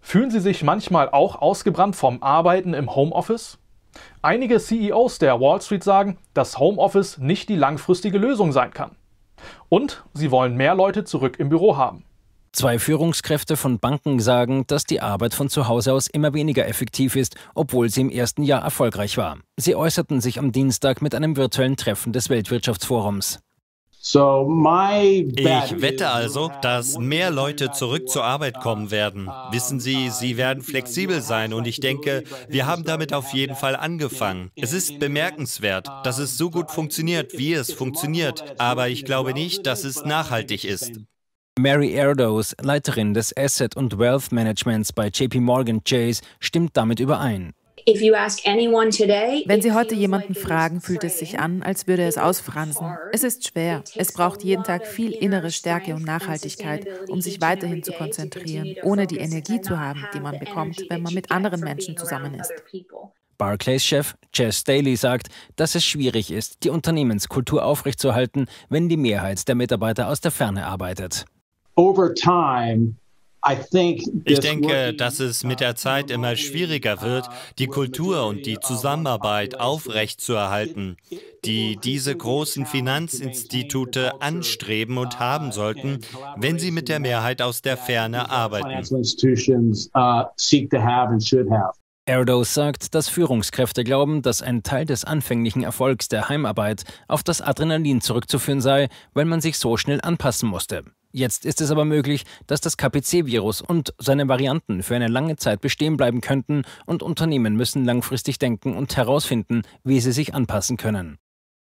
Fühlen Sie sich manchmal auch ausgebrannt vom Arbeiten im Homeoffice? Einige CEOs der Wall Street sagen, dass Homeoffice nicht die langfristige Lösung sein kann. Und sie wollen mehr Leute zurück im Büro haben. Zwei Führungskräfte von Banken sagen, dass die Arbeit von zu Hause aus immer weniger effektiv ist, obwohl sie im ersten Jahr erfolgreich war. Sie äußerten sich am Dienstag mit einem virtuellen Treffen des Weltwirtschaftsforums. Ich wette also, dass mehr Leute zurück zur Arbeit kommen werden. Wissen Sie, sie werden flexibel sein und ich denke, wir haben damit auf jeden Fall angefangen. Es ist bemerkenswert, dass es so gut funktioniert, wie es funktioniert, aber ich glaube nicht, dass es nachhaltig ist. Mary Erdoes, Leiterin des Asset- und Wealth Managements bei JP Morgan Chase, stimmt damit überein. Wenn Sie heute jemanden fragen, fühlt es sich an, als würde es ausfransen. Es ist schwer. Es braucht jeden Tag viel innere Stärke und Nachhaltigkeit, um sich weiterhin zu konzentrieren, ohne die Energie zu haben, die man bekommt, wenn man mit anderen Menschen zusammen ist. Barclays-Chef Jes Staley sagt, dass es schwierig ist, die Unternehmenskultur aufrechtzuerhalten, wenn die Mehrheit der Mitarbeiter aus der Ferne arbeitet. Ich denke, dass es mit der Zeit immer schwieriger wird, die Kultur und die Zusammenarbeit aufrechtzuerhalten, die diese großen Finanzinstitute anstreben und haben sollten, wenn sie mit der Mehrheit aus der Ferne arbeiten. Erdoes sagt, dass Führungskräfte glauben, dass ein Teil des anfänglichen Erfolgs der Heimarbeit auf das Adrenalin zurückzuführen sei, weil man sich so schnell anpassen musste. Jetzt ist es aber möglich, dass das KPC-Virus und seine Varianten für eine lange Zeit bestehen bleiben könnten und Unternehmen müssen langfristig denken und herausfinden, wie sie sich anpassen können.